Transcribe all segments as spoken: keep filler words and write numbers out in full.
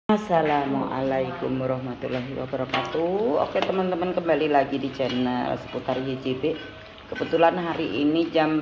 Assalamualaikum warahmatullahi wabarakatuh. Oke teman-teman, kembali lagi di channel seputar Y J B. Kebetulan hari ini jam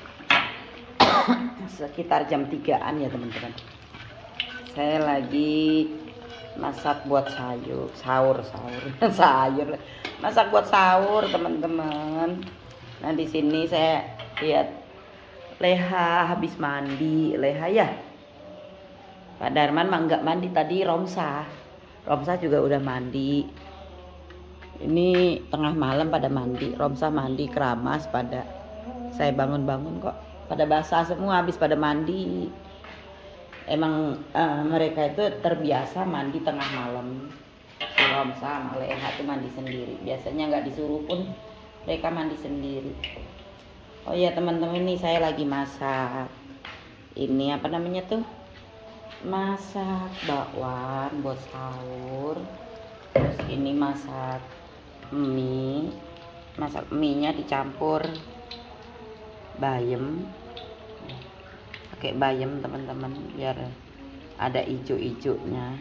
sekitar jam tigaan ya teman-teman. Saya lagi masak buat sayur, sahur, sahur, sayur, masak buat sahur teman-teman. Nah di sini saya lihat Leha habis mandi, Leha ya. Pak Darman mah nggak mandi tadi, Romsa Romsa juga udah mandi. Ini tengah malam pada mandi, Romsa mandi, keramas pada. Saya bangun-bangun kok pada basah semua, habis pada mandi. Emang uh, mereka itu terbiasa mandi tengah malam. Si Romsa sama Leha tuh mandi sendiri. Biasanya nggak disuruh pun mereka mandi sendiri. Oh iya teman-teman, ini saya lagi masak. Ini apa namanya tuh? Masak bakwan buat sahur. Terus ini masak mie. Masak mie nya dicampur bayam, pakai bayam teman-teman, biar ada ijo-ijonya.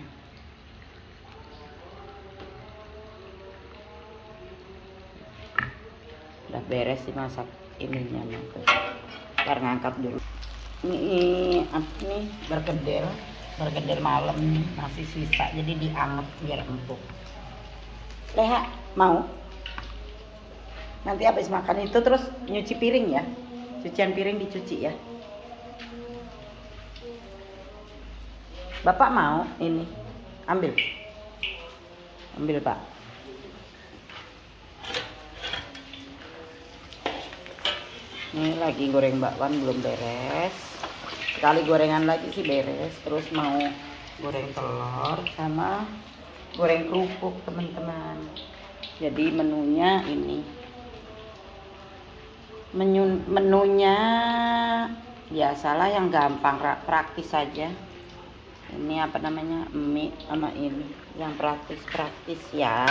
Udah beres sih masak ininya, ntar ngangkat dulu. Ini apa nih, berkedel berkedel malam masih sisa, jadi dianget biar empuk. Leha mau nanti habis makan itu terus nyuci piring ya, cucian piring dicuci ya. Bapak mau ini ambil ambil Pak. Ini lagi goreng bakwan belum beres. Sekali gorengan lagi sih beres. Terus mau goreng telur sama goreng kerupuk teman-teman. Jadi menunya ini. Menu menunya biasalah yang gampang, praktis saja. Ini apa namanya, mie sama ini yang praktis-praktis ya.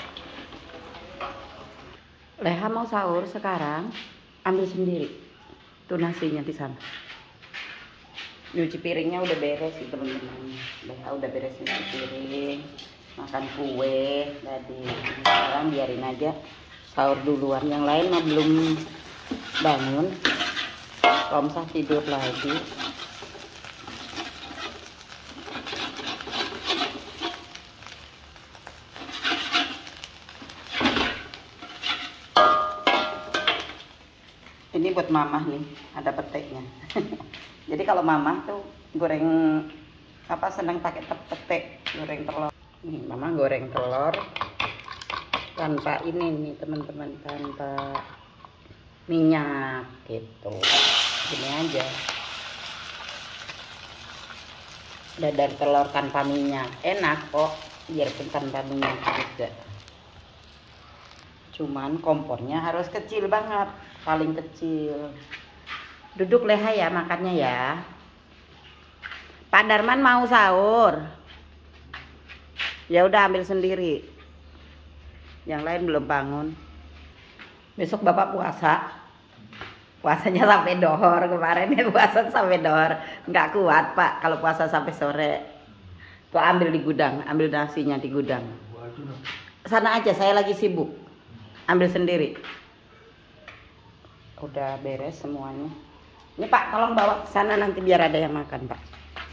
Leha mau sahur sekarang, ambil sendiri. Tuh nasinya di sana. Nyuci piringnya udah beres sih teman-teman. Leha udah beres nyuci piring, makan kue tadi. Sekarang biarin aja sahur duluan. Yang lain mah belum bangun. Romsa tidur lagi. Ini buat mama nih, ada peteknya. Jadi kalau mama tuh goreng apa, senang pakai petek, goreng telur. Nih mama goreng telur tanpa ini nih teman-teman, tanpa minyak gitu. Gini aja. Dadar telur tanpa minyak, enak kok, biarpun tanpa minyak juga. Cuman kompornya harus kecil banget, paling kecil. Duduk Leha ya makannya ya. Pak Darman mau sahur. Ya udah ambil sendiri. Yang lain belum bangun. Besok Bapak puasa. Puasanya sampai dohor, kemarin ya puasa sampai dohor. Nggak kuat Pak kalau puasa sampai sore. Tuh ambil di gudang, ambil nasinya di gudang. Sana aja, saya lagi sibuk. Ambil sendiri. Udah beres semuanya. Ini Pak, tolong bawa ke sana nanti biar ada yang makan Pak.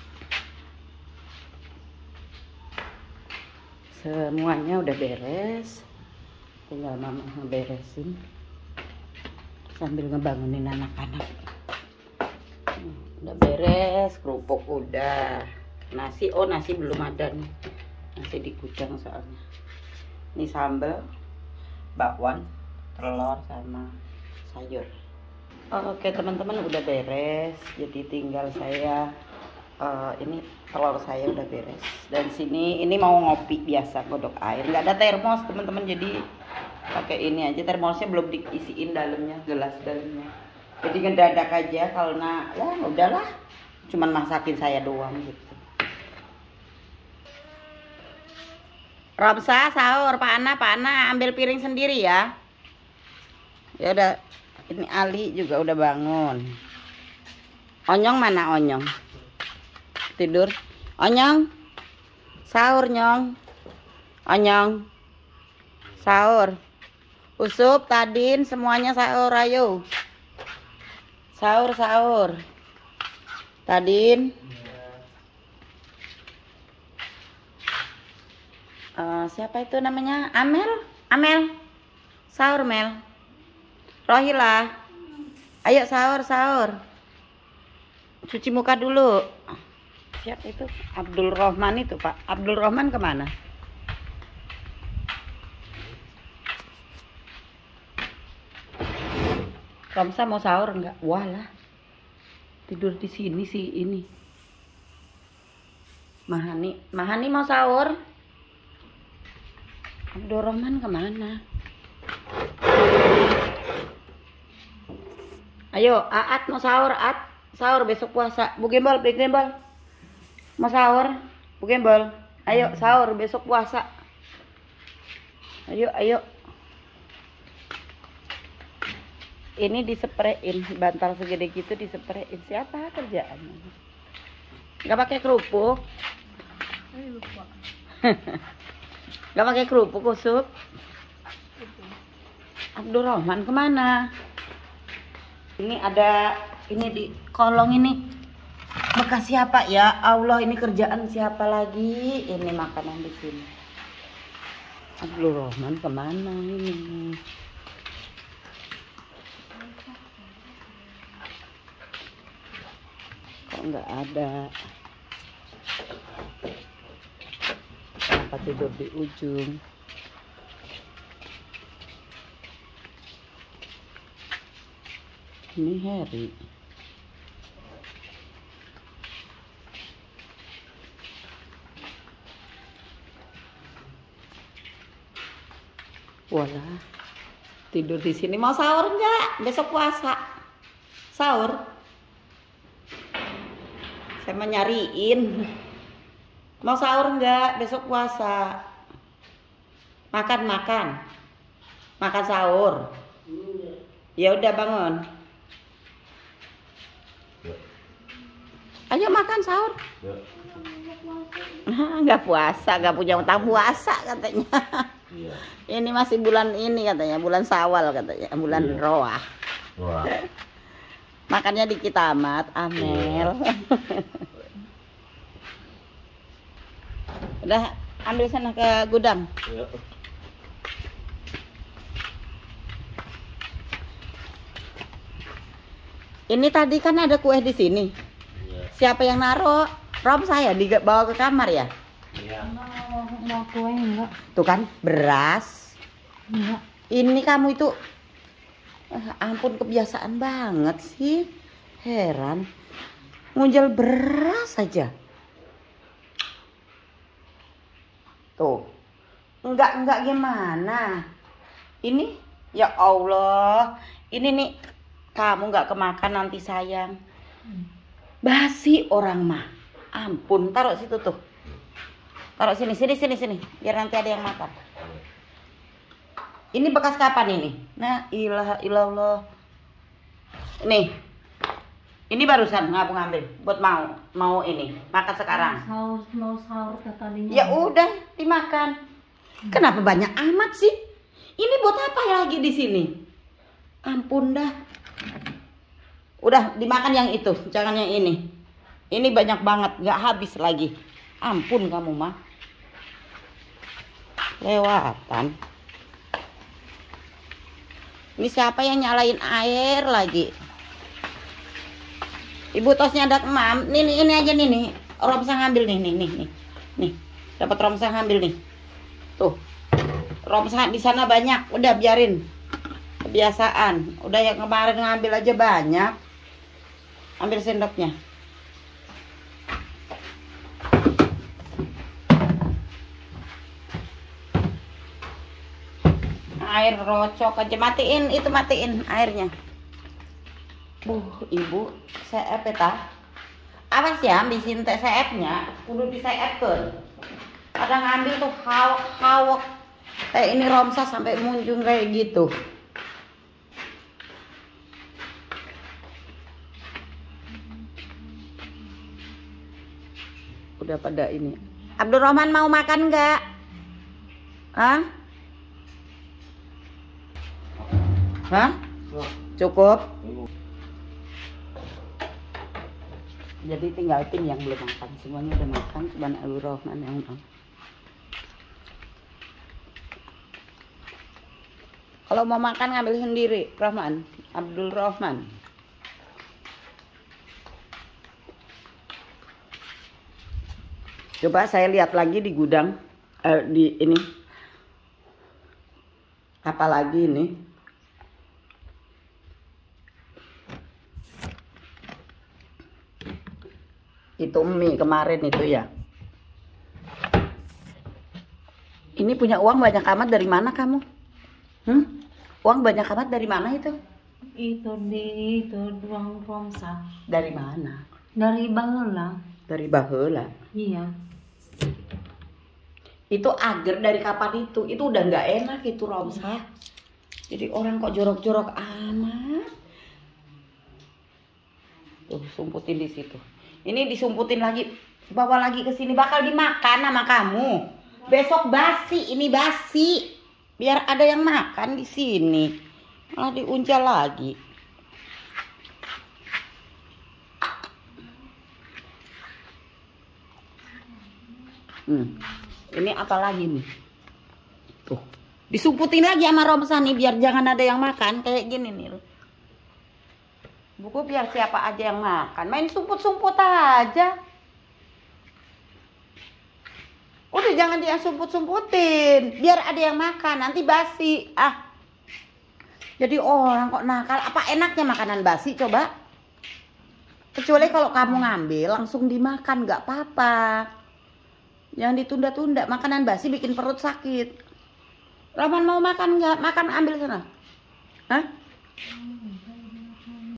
Semuanya udah beres. Tinggal mama ngeberesin sambil ngebangunin anak-anak. Udah beres, kerupuk udah. Nasi, oh nasi belum ada nih. Nasi di gudang soalnya. Ini sambal, bakwan, telur sama sayur. Oke teman-teman, udah beres. Jadi tinggal saya uh, ini telur saya udah beres. Dan sini ini mau ngopi biasa, godok air. Nggak ada termos teman-teman, jadi pakai ini aja. Termosnya belum diisiin dalamnya, gelas dalamnya. Jadi ngedadak aja karena ya udahlah, cuman masakin saya doang gitu. Romsa sahur, Pak Ana, Pak Ana ambil piring sendiri ya. Ya udah. Ini Ali juga udah bangun. Onyong mana Onyong? Tidur. Onyong. Sahur nyong. Onyong. Sahur. Usup, Tadin, semuanya sahur, ayo. Sahur, sahur. Tadin. Uh, siapa itu namanya? Amel? Amel. Sahur, Mel. Rohila. Ayo sahur, sahur. Cuci muka dulu. Siapa itu? Abdul Rahman itu, Pak. Abdul Rahman kemana? Romsa mau sahur enggak? Walah. Tidur di sini sih ini. Mahani, Mahani mau sahur? Abdul Rahman kemana? Ayo, Aat mau sahur, Aat. Sahur besok puasa. Bu Gembol, Bu Gembol. Mau sahur? Bu Gembol. Ayo sahur besok puasa. Ayo, ayo. Ini diseprein, bantal segede gitu diseprein. Siapa kerjaannya? Gak pakai kerupuk? Gak pakai kerupuk, Usup? Abdul Rahman kemana? Ini ada, ini di kolong ini. Bekas siapa ya? Allah, ini kerjaan siapa lagi? Ini makanan di sini. Abdul Rahman kemana ini? Nggak ada. Kenapa tidur di ujung? Ini Harry. Walah, tidur di sini. Mau sahur nggak? Besok puasa. Sahur. Saya mau nyariin. Mau sahur enggak? Besok puasa. Makan, makan. Makan sahur. Ya udah bangun. Ayo makan sahur. Enggak puasa, enggak punya utang puasa katanya. Ini masih bulan ini katanya, bulan Syawal katanya, bulan iya. Roah. Wah. Makannya dikit amat, Amel. Udah ambil sana ke gudang. Ya. Ini tadi kan ada kue di sini. Ya. Siapa yang naruh? Rom saya dibawa ke kamar ya? Iya. Mau kue enggak? Tuh kan beras. Enggak. Ini kamu itu ampun kebiasaan banget sih. Heran. Ngunjel beras aja. Tuh. Enggak, enggak gimana. Ini ya Allah. Ini nih kamu enggak kemakan nanti sayang. Basi orang mah. Ampun, taruh situ tuh. Taruh sini, sini, sini, sini. Biar nanti ada yang makan. Ini bekas kapan ini? Nah, ilah ilallah. Nih. Ini barusan ngapu ngambil buat mau mau ini makan sekarang. Sahur, mau sahur tadinya. Ya udah dimakan. Kenapa banyak amat sih? Ini buat apa lagi di sini? Ampun dah. Udah dimakan yang itu, jangan yang ini. Ini banyak banget, nggak habis lagi. Ampun kamu mah. Lewatan. Ini siapa yang nyalain air lagi? Ibu tosnya ada mam. Nih, nih ini aja nih nih. Romsa ngambil nih nih nih nih. Nih, dapat Romsa ngambil nih. Tuh. Romsa di sana banyak, udah biarin. Kebiasaan. Udah yang kemarin ngambil aja banyak. Ambil sendoknya. Air rocok aja, matiin itu, matiin airnya. Buh, ibu seep eta. Awas ya, bisin teh seepnya, kudu diseepkeun. Kadang ngambil tuh hawak-hawak. Teh ini Romsa sampai munjung kayak gitu. Udah pada ini. Abdurrahman mau makan nggak? Hah? Hah? Cukup? Jadi tinggal tim yang belum makan. Semuanya udah makan, cuma Abdurrahman yang belum. Kalau mau makan ngambil sendiri, Rahman, Abdul Rahman. Coba saya lihat lagi di gudang, eh, di ini. Apa lagi ini? Itu mie kemarin itu ya. Ini punya uang banyak amat dari mana kamu? Hmm? Uang banyak amat dari mana itu? Itu di itu ruang Romsa. Dari mana? Dari Baheula. Dari Baheula. Iya. Itu agar dari kapan itu? Itu udah nggak enak itu Romsa. Jadi orang kok jorok-jorok amat. Tuh sumputin di situ. Ini disumputin lagi, bawa lagi ke sini bakal dimakan sama kamu. Besok basi, ini basi. Biar ada yang makan di sini. Malah diuncal lagi. Hmm. Ini apa lagi nih? Tuh. Disumputin lagi sama Romsa nih biar jangan ada yang makan kayak gini nih. Buku biar siapa aja yang makan. Main sumput-sumput aja. Udah jangan dia sumput-sumputin. Biar ada yang makan. Nanti basi. Ah. Jadi orang kok nakal. Apa enaknya makanan basi coba? Kecuali kalau kamu ngambil langsung dimakan. Gak apa-apa. Jangan ditunda-tunda. Makanan basi bikin perut sakit. Rahman mau makan nggak? Makan ambil sana. Hah?